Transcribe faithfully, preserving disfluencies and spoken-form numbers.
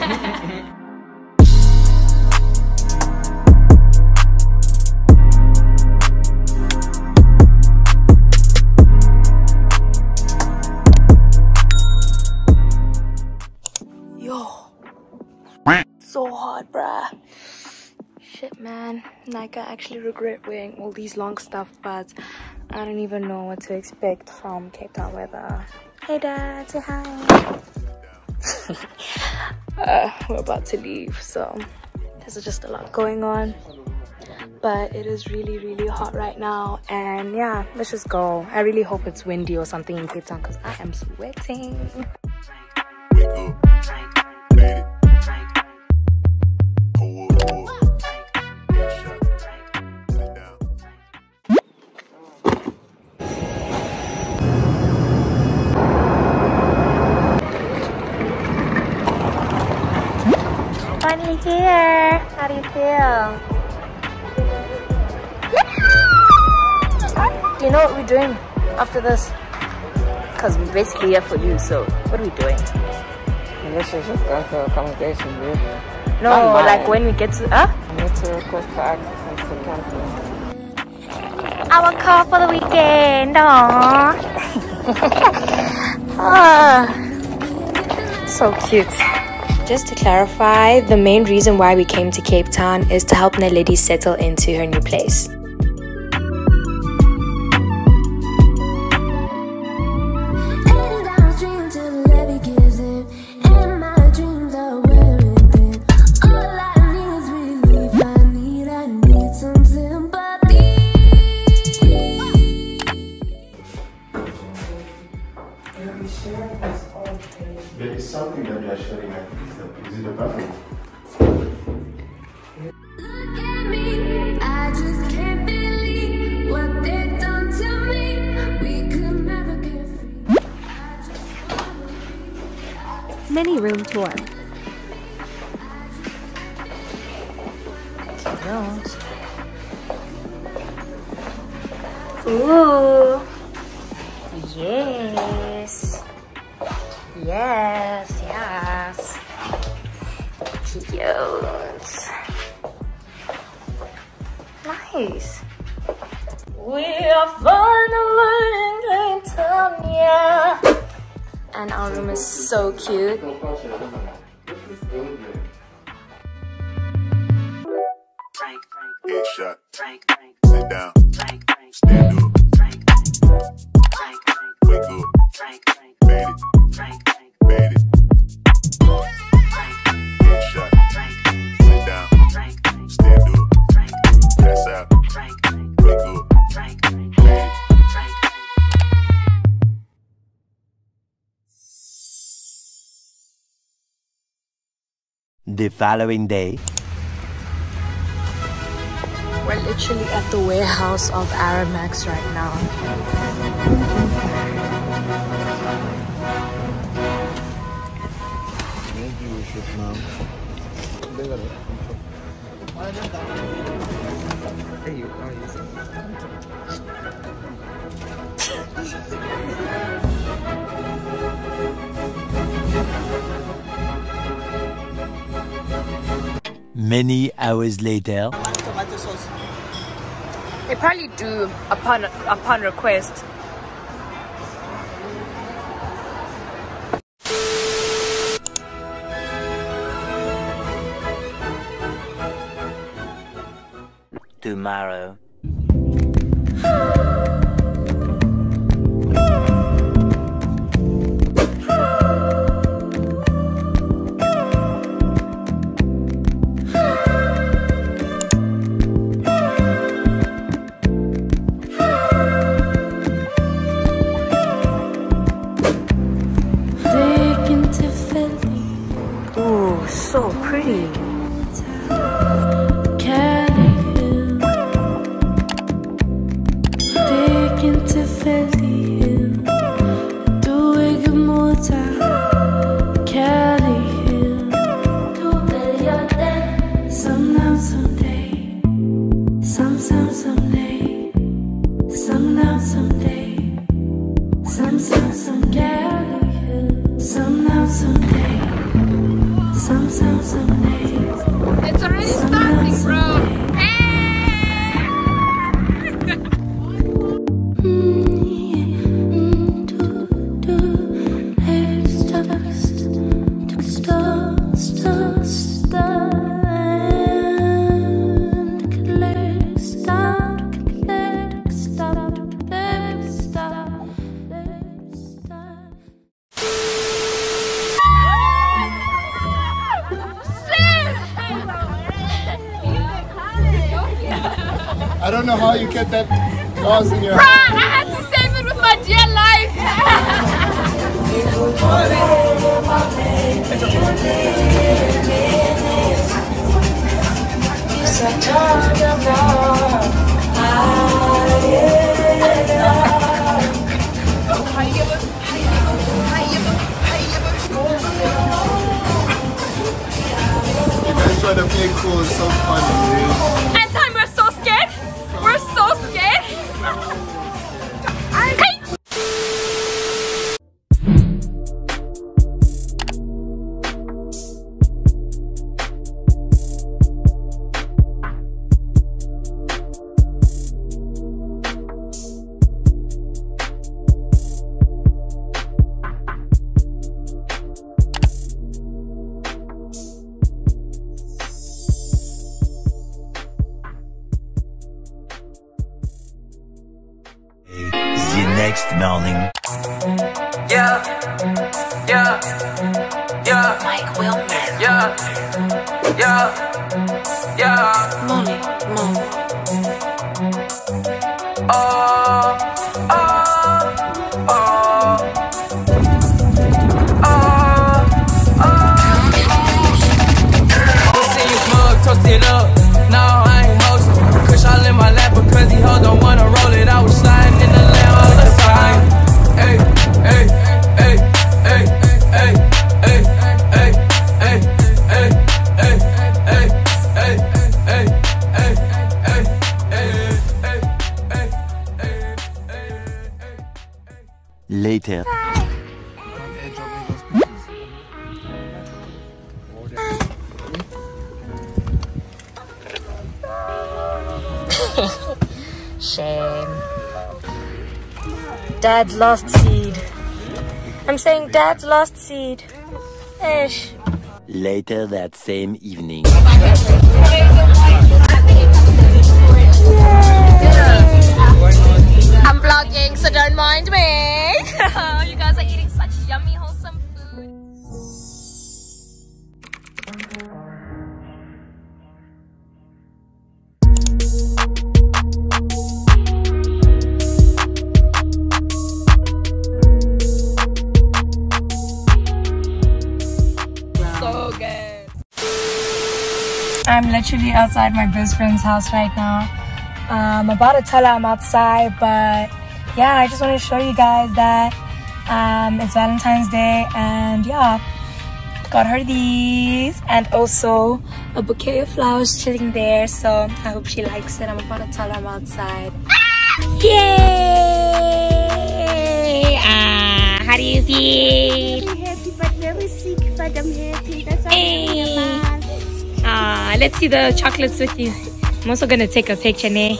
So hot, bruh. Shit, man. Like, I actually regret wearing all these long stuff, but I don't even know what to expect from Cape Town weather. Hey, Dad, say hi. uh, we're about to leave, so there's just a lot going on. But it is really, really hot right now, and yeah, let's just go. I really hope it's windy or something in Cape Town because I am sweating. Finally here. How do you feel? Do you know what we're doing after this? Because we're basically here for you, so what are we doing? Let's just go to accommodation, dude. No, like when we get to, huh? I need to request for access into campus. Our car for the weekend, aww. Oh, so cute. Just to clarify, the main reason why we came to Cape Town is to help Naledi settle into her new place. There is something that you are sharing. I think it's the, is it the bathroom? Look at me, I just can't believe what they've done to me. We could never get free. I just wanna be. Mini room tour. Ooh. Yes. Yes, yes. Cute. Nice. We are finally in Cape Town, yeah. And our room is so cute. Headshot. Sit down. Stand up. Wake up. Bad it. Bad it. Headshot. Sit down. Stand up. Pass out. Wake up. Bad it. The following day. We're literally at the warehouse of Aramax right now. Maybe we should now. Hey, you are Many hours later. They probably do upon upon request. Tomorrow. Ooh, so pretty. Some I don't know how you kept that glass in your Bruh, hand. I had to save it with my dear life. You guys trying to play cool is so funny, dude. And time we're so scared. We're so scared. Hey. The next morning. Yeah, yeah, yeah. Mike Wilmer. Yeah, yeah, yeah. Molly, Molly. Oh, oh, oh, oh, oh. See you smug, toast it up. No, I ain't hosting. Kush all in my lap because these hoes don't wanna roll it. I was sliding in the lamb all the time. Hey, hey, hey, hey, hey, hey, hey, hey, hey, hey, hey, hey, hey, hey, hey, hey, hey, hey, hey. Later. Shame. Dad's lost seed. I'm saying Dad's lost seed. Ish. Later that same evening. I'm vlogging, so don't mind me. You guys are eating such yummy, wholesome food. So good. I'm literally outside my best friend's house right now. I'm about to tell her I'm outside, but yeah, I just want to show you guys that um, it's Valentine's Day, and yeah, got her these and also a bouquet of flowers chilling there, so I hope she likes it. I'm about to tell her I'm outside. Yay! Ah, how do you feel? Very happy, but very sick, but I'm happy. That's why Hey. I'm here, Mom. Ah, let's see the chocolates with you. I'm also gonna take a picture, ne?